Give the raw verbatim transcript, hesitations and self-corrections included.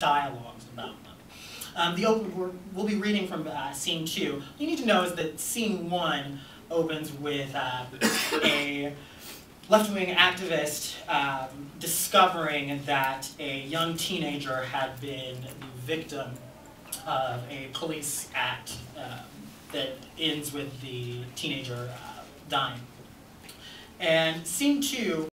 dialogues about them. Um, the open, we're, we'll be reading from uh, scene two. What you need to know is that scene one opens with uh, a left-wing activist um, discovering that a young teenager had been the victim of a police act uh, that ends with the teenager uh, dying. And scene two